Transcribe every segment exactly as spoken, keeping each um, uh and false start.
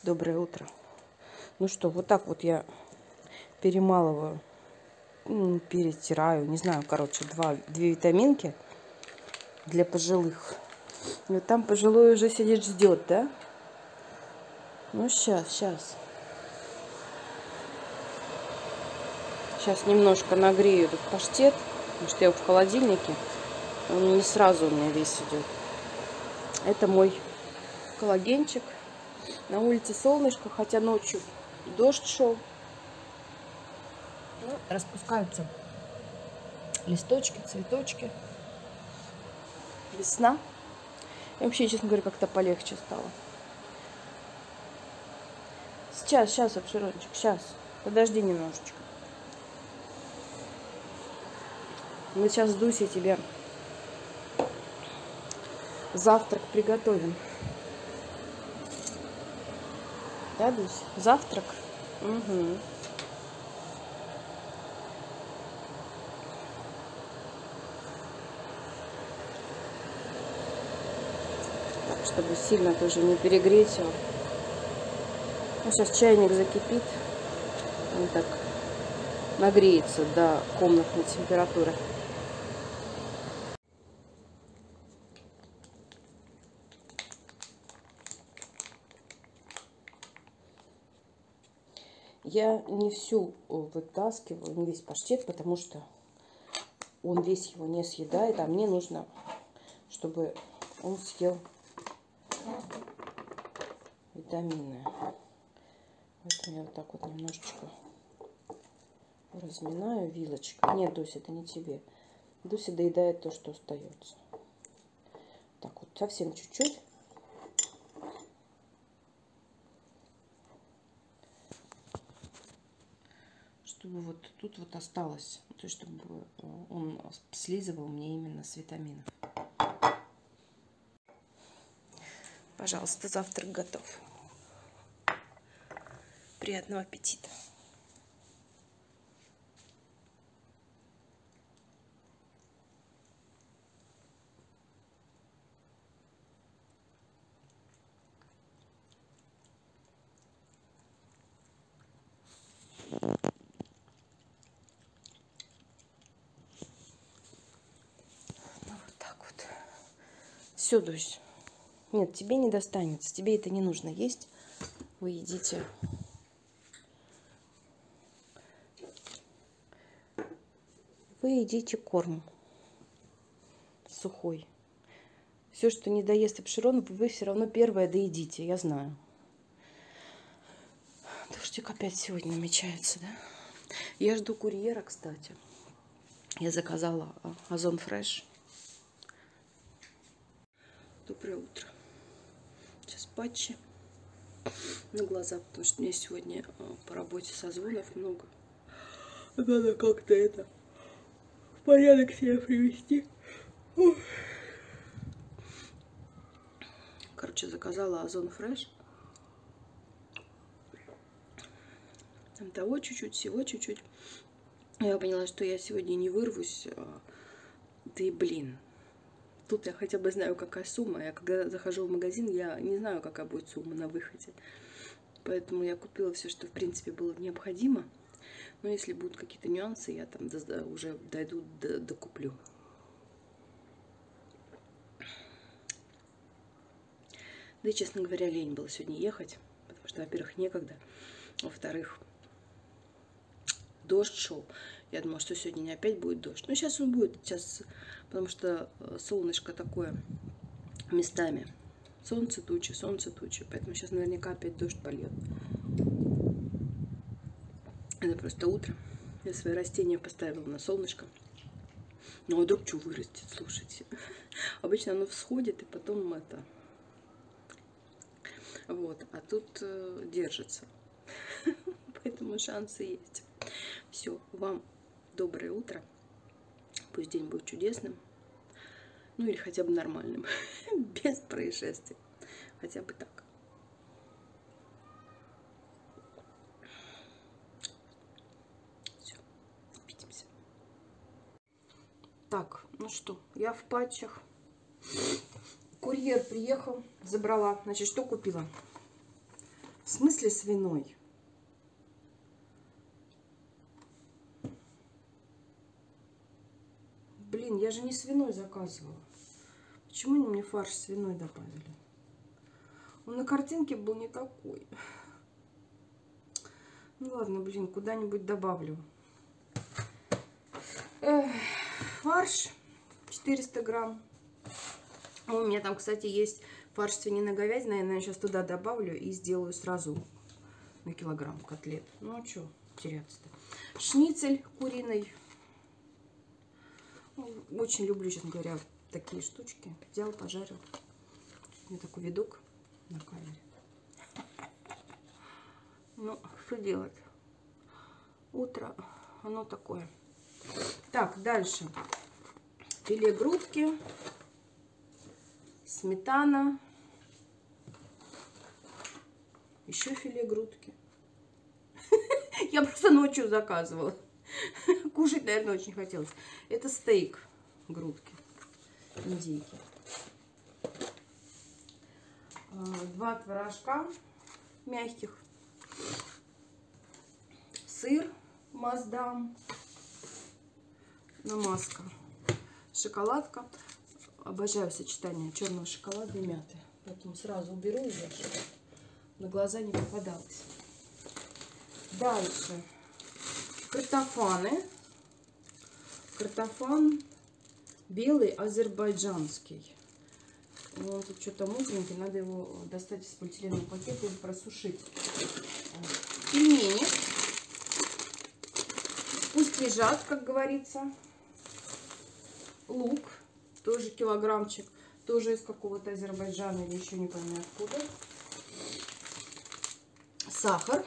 Доброе утро. Ну что, вот так вот я перемалываю, ну, перетираю, не знаю, короче, два, две витаминки для пожилых. И вот там пожилой уже сидит, ждет, да? Ну, сейчас, сейчас. Сейчас немножко нагрею этот паштет, потому что я в холодильнике. Он не сразу у меня весь идет. Это мой коллагенчик. На улице солнышко, хотя ночью дождь шел. Ну, распускаются листочки, цветочки. Весна. И вообще, честно говоря, как-то полегче стало. Сейчас, сейчас, обширончик, сейчас. Подожди немножечко. Мы сейчас с Дусей тебе завтрак приготовим. Да, Дусь? Завтрак? Угу. Так, чтобы сильно тоже не перегреть его. Ну, сейчас чайник закипит. Он так нагреется до комнатной температуры. Я не всю вытаскиваю, не весь паштет, потому что он весь его не съедает, а мне нужно, чтобы он съел витамины. Поэтому я вот так вот немножечко разминаю вилочкой. Нет, Дуся, это не тебе. Дуся доедает то, что остается. Так вот, совсем чуть-чуть. Чтобы вот тут вот осталось, то есть чтобы он слизывал мне именно с витаминов. Пожалуйста, завтрак готов. Приятного аппетита. Все, Дусь. Нет, тебе не достанется. Тебе это не нужно есть. Вы едите. Вы едите корм сухой. Все, что не доест Апшерон, вы все равно первое доедите. Я знаю. Дождик опять сегодня намечается, да? Я жду курьера, кстати. Я заказала Озон Фреш. Доброе утро. Сейчас патчи на глаза, потому что мне сегодня по работе созвонов много. Надо как-то это в порядок себя привести. Короче, заказала Озон Фреш. Там того чуть-чуть, всего чуть-чуть. Я поняла, что я сегодня не вырвусь. Да и блин. Тут я хотя бы знаю, какая сумма. Я когда захожу в магазин, я не знаю, какая будет сумма на выходе. Поэтому я купила все, что в принципе было необходимо. Но если будут какие-то нюансы, я там уже дойду, докуплю. Да и, честно говоря, лень было сегодня ехать. Потому что, во-первых, некогда. Во-вторых, дождь шел. Я думала, что сегодня не опять будет дождь. Но сейчас он будет. Сейчас, потому что солнышко такое местами. Солнце тучи, солнце тучи. Поэтому сейчас наверняка опять дождь польет. Это просто утро. Я свои растения поставила на солнышко. Ну, а вдруг что вырастет, слушайте. Обычно оно всходит, и потом это... Вот. А тут э, держится. Поэтому шансы есть. Все, вам доброе утро. Пусть день будет чудесным. Ну или хотя бы нормальным. Без происшествий. Хотя бы так. Все, увидимся. Так, ну что, я в патчах. Курьер приехал, забрала. Значит, что купила? В смысле свиной? Блин, я же не свиной заказывала. Почему они мне фарш свиной добавили? Он на картинке был не такой. Ну ладно, блин, куда-нибудь добавлю. Эх, фарш четыреста грамм. У меня там, кстати, есть фарш свинина-говядина. Я, наверное, сейчас туда добавлю и сделаю сразу на килограмм котлет. Ну а что теряться-то? Шницель куриный. Очень люблю, честно говоря, такие штучки. Взял, пожарил. У меня такой видок на камере. Ну, что делать? Утро, оно такое. Так, дальше. Филе грудки. Сметана. Еще филе грудки. Я просто ночью заказывала. Кушать, наверное, очень хотелось. Это стейк грудки. Индейки. Два творожка мягких. Сыр Маасдам. Намазка. Шоколадка. Обожаю сочетание черного шоколада и мяты. Поэтому сразу уберу ее, чтобы на глаза не попадалось. Дальше. Картофаны. Картофан белый азербайджанский. Он тут что-то мокренький. Надо его достать из полиэтиленового пакета и просушить. Пельмени. Пусть лежат, как говорится. Лук. Тоже килограммчик. Тоже из какого-то Азербайджана или еще не помню откуда. Сахар.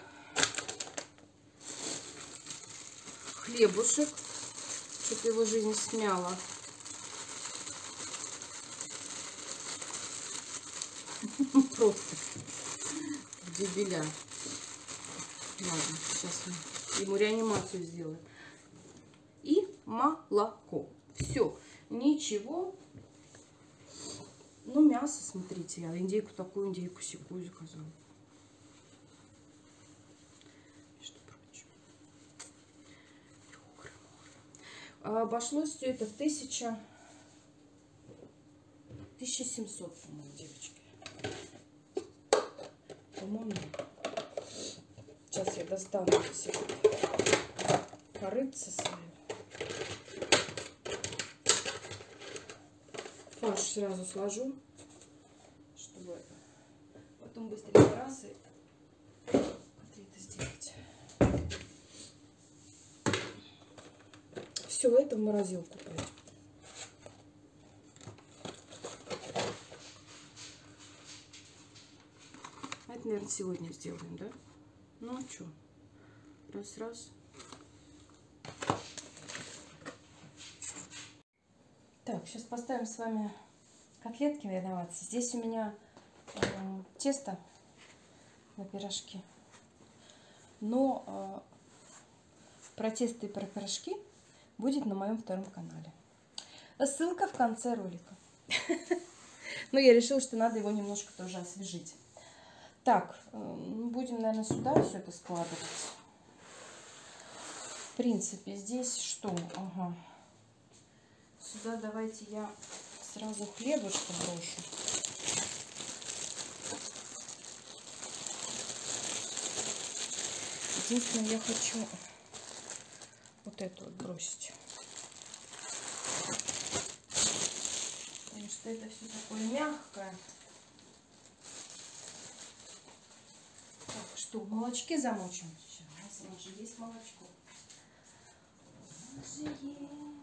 Хлебушек. Что-то его жизнь смяла. Просто дебиля. Ладно, сейчас мы ему реанимацию сделаем. И молоко. Все. Ничего. Ну, мясо, смотрите. Я индейку такую, индейку секую заказала. Что прочее. Обошлось все это в тысяча... тысяча семьсот, по-моему, девочки. По-моему. Сейчас я достану все корыца свою. Фарш сразу сложу, чтобы потом быстрее раз и котлеты сделать. Все это в морозилку пойдет. Это, наверное, сегодня сделаем, да? Ну а что? Раз-раз. Так, сейчас поставим с вами котлетки виноваться. Здесь у меня э, тесто на пирожки. Но э, про тесто и про пирожки будет на моем втором канале. Ссылка в конце ролика. Но я решила, что надо его немножко тоже освежить. Так, будем, наверное, сюда все это складывать. В принципе, здесь что? Ага. Сюда давайте я сразу хлебушку брошу. Единственное, я хочу вот эту вот бросить. Потому что это все такое мягкое. Так, что, в молочке замочим? Сейчас, у нас же есть молочко. У нас же есть.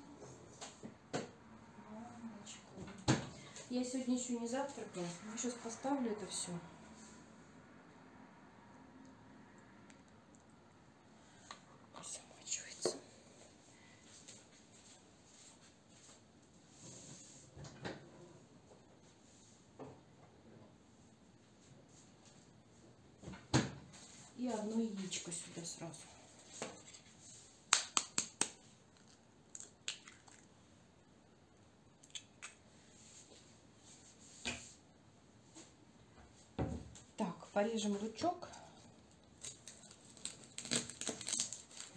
Я сегодня еще не завтракала. Я сейчас поставлю это все. Пусть замачивается. И одно яичко сюда сразу. Порежем лучок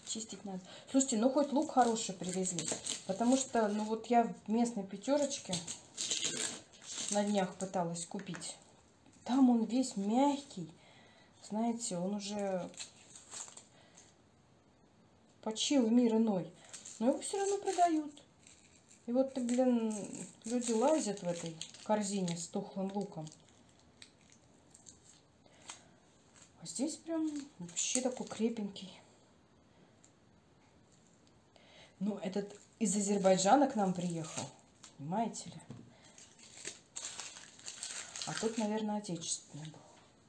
чистить надо. Слушайте, ну хоть лук хороший привезли. Потому что, ну вот я в местной пятерочке на днях пыталась купить. Там он весь мягкий. Знаете, он уже почил в мир иной. Но его все равно продают. И вот, блин, люди лазят в этой корзине с тухлым луком. А здесь прям вообще такой крепенький. Ну, этот из Азербайджана к нам приехал. Понимаете ли? А тут, наверное, отечественный был.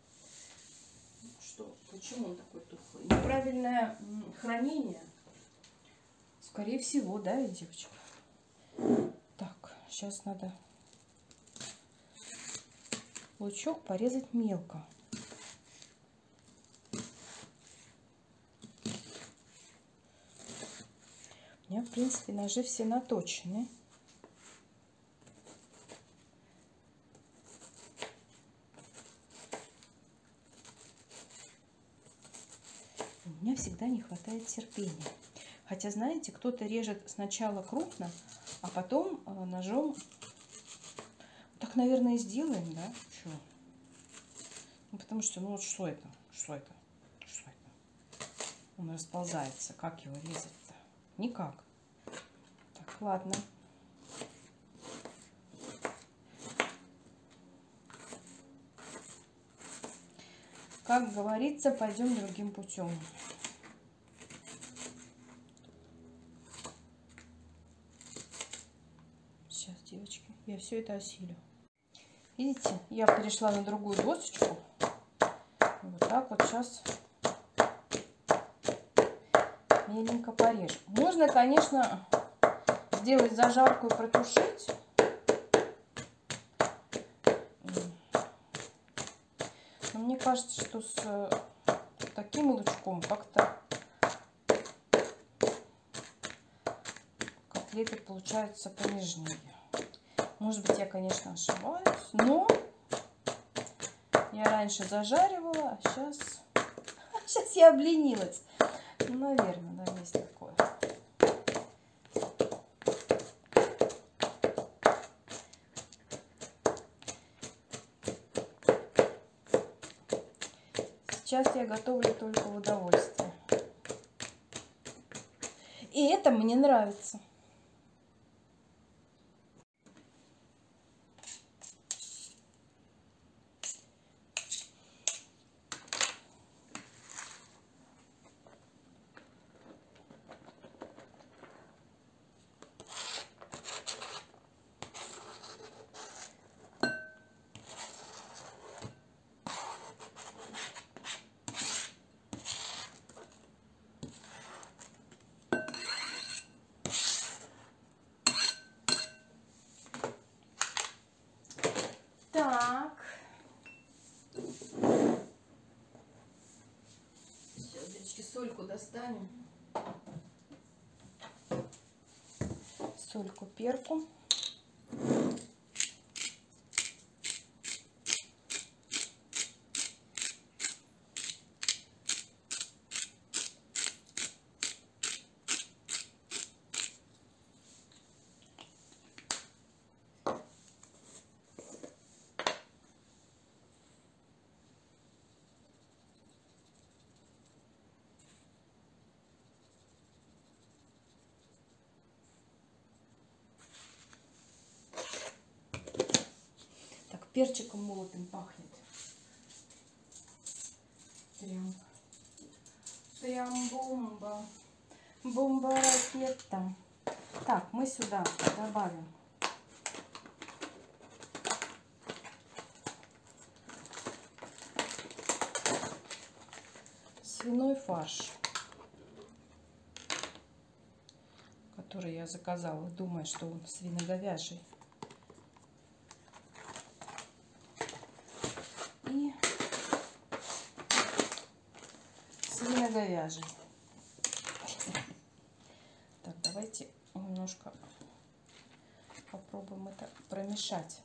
Что? Почему он такой тухлый? Неправильное хранение? Скорее всего, да, ведь, девочка? Так, сейчас надо лучок порезать мелко. У меня, в принципе, ножи все наточены. У меня всегда не хватает терпения. Хотя, знаете, кто-то режет сначала крупно, а потом ножом. Так, наверное, и сделаем, да? Что? Ну, потому что, ну вот что это? Что это? Что это? Он расползается. Как его резать-то? Никак. Так, ладно. Как говорится, пойдем другим путем. Сейчас, девочки, я все это осилю. Видите, я перешла на другую досочку. Вот так вот сейчас меленько порежу. Можно, конечно, сделать зажарку и протушить. Но мне кажется, что с таким лучком как-то котлеты получаются понежнее. Может быть, я, конечно, ошибаюсь, но я раньше зажаривала, а сейчас, сейчас я обленилась. Ну, наверное, да, есть такое. Сейчас я готовлю только в удовольствие. И это мне нравится. Так. Сейчас, девочки, сольку достанем. Сольку, перку. Перчиком молотым пахнет. Прям, прям бомба. Бомба-ракета. Так, мы сюда добавим свиной фарш, который я заказала, думая, что он свино-говяжий. И свино-говяжий. Так, давайте немножко попробуем это промешать.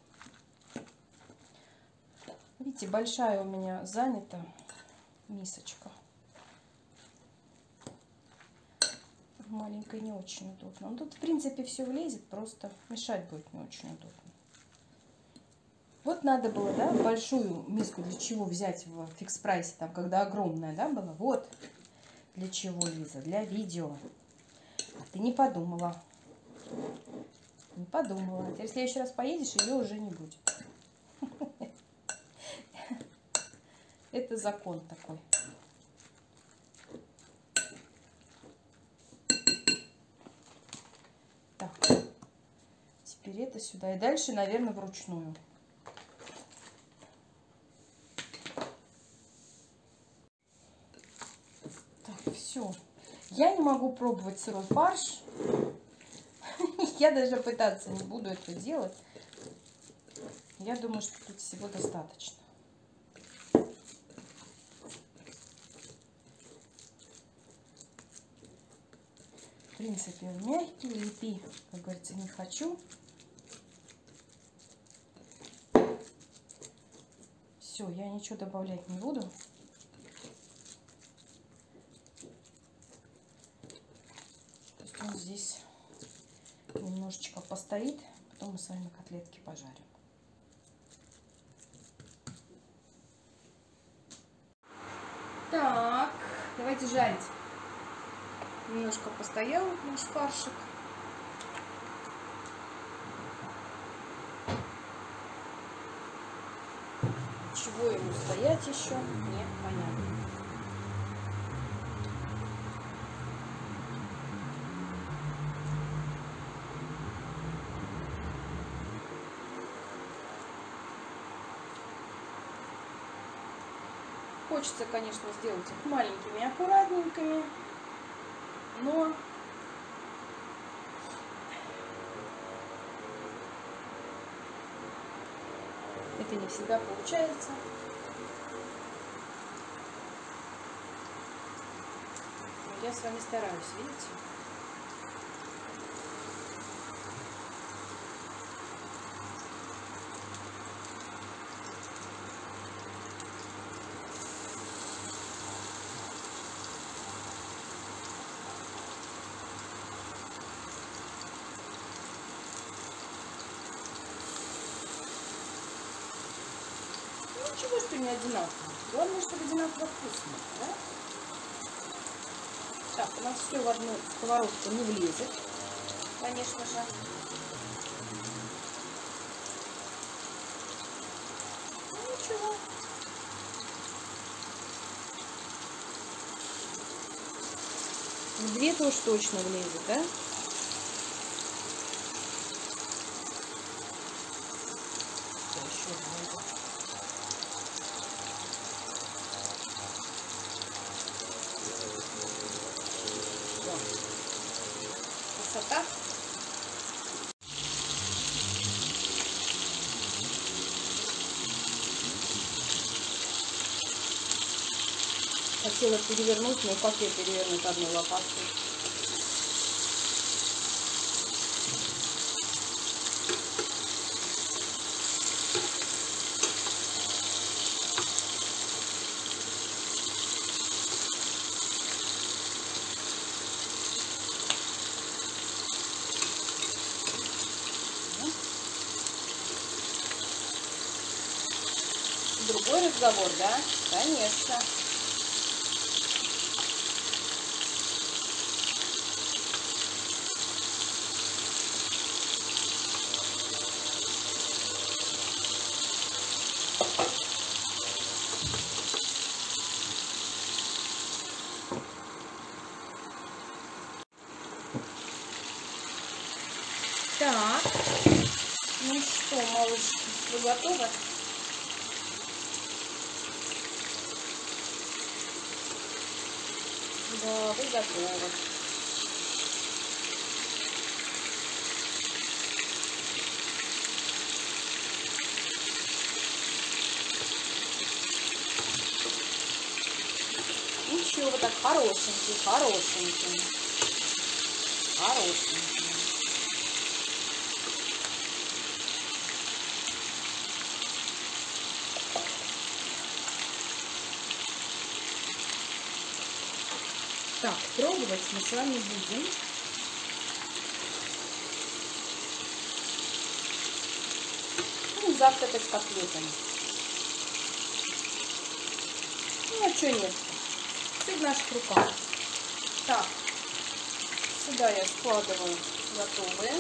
Видите, большая у меня занята мисочка. маленькой не очень удобно. Ну, тут, в принципе, все влезет, просто мешать будет не очень удобно. Вот надо было, да, большую миску для чего взять в фикс-прайсе, там, когда огромная, да, была? Вот для чего, Лиза, для видео. А ты не подумала. Не подумала. Теперь в следующий раз поедешь, ее уже не будет. Это закон такой. Так, теперь это сюда. И дальше, наверное, вручную. Так, все. Я не могу пробовать сырой фарш. Я даже пытаться не буду это делать. Я думаю, что тут всего достаточно. В принципе, он мягкий, лепи, как говорится, не хочу. Все, я ничего добавлять не буду. Пусть он здесь немножечко постоит, потом мы с вами котлетки пожарим. Так, давайте жарить. Немножко постоял наш фаршик. Чего ему стоять еще, непонятно. Хочется, конечно, сделать их маленькими, аккуратненькими, но это не всегда получается. Но я с вами стараюсь, видите? Ничего, что не одинаково. Главное, чтобы одинаково вкусно, да? Так, у нас все в одну сковородку не влезет, конечно же. Ну, ничего. В две-то уж точно влезет, да? Красота. Хотела перевернуть, но как я перевернуть одной лопаткой? Другой разговор, да? Конечно. Так, ну что, малышки, вы готовы? Да, вы готовы. Ничего, вы так хорошенькие, хорошенькие. Хорошенькие. Так, пробовать мы с вами будем. Ну, завтракать с котлетами. Ну, а что нет? Все в наших руках. Так, сюда я складываю готовые.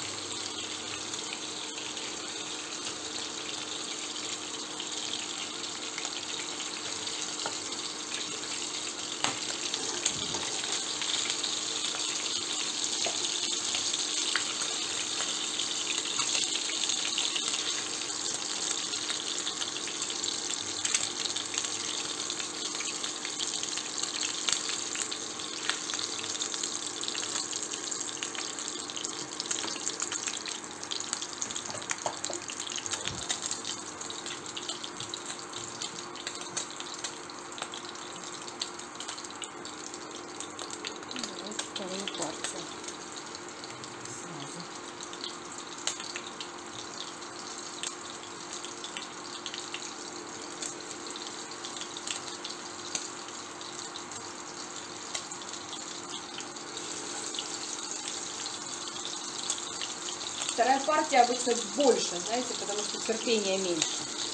Вторую партию сразу. Вторая партия обычно больше, знаете, потому что терпения меньше.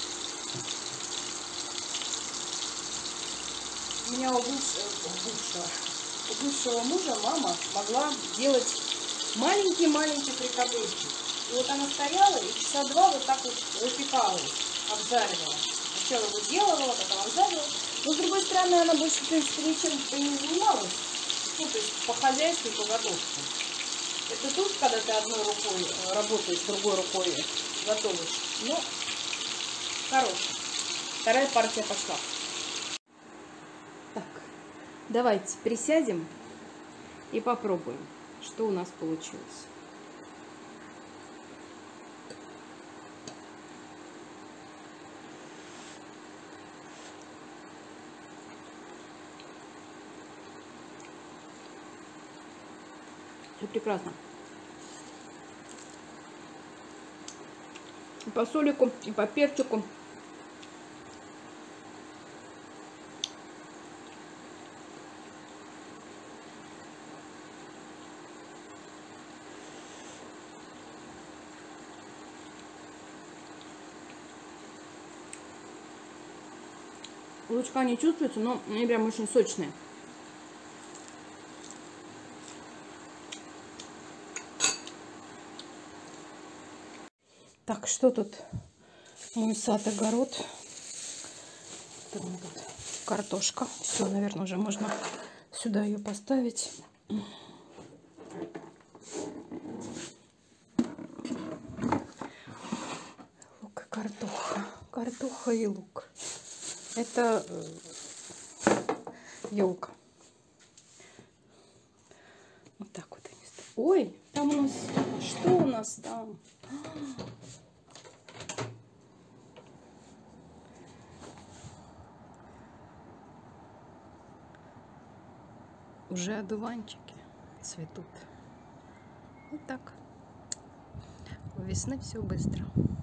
У меня у бывшего, у бывшего мужа мама могла делать маленькие-маленькие фрикадельки. И вот она стояла и часа два вот так вот выпекала их, обжаривала. Сначала выделывала, потом обжаривала. Но с другой стороны, она больше, в принципе, ничем-то не занималась. Ну, то есть по хозяйству, по готовке. Это тут, когда ты одной рукой работаешь, другой рукой готовишь. Ну, хорошая. Вторая партия пошла. Так, давайте присядем и попробуем, что у нас получилось. Все прекрасно. И по солику, и по перчику. Лучка не чувствуется, но они прям очень сочные. Так, что тут? Мой сад, огород. Тут картошка. Все, наверное, уже можно сюда ее поставить. Лук и картоха. Картоха и лук. Это елка. Вот так вот они стоят. Ой, там у нас... Что у нас там? Уже одуванчики цветут. Вот так. У весны все быстро.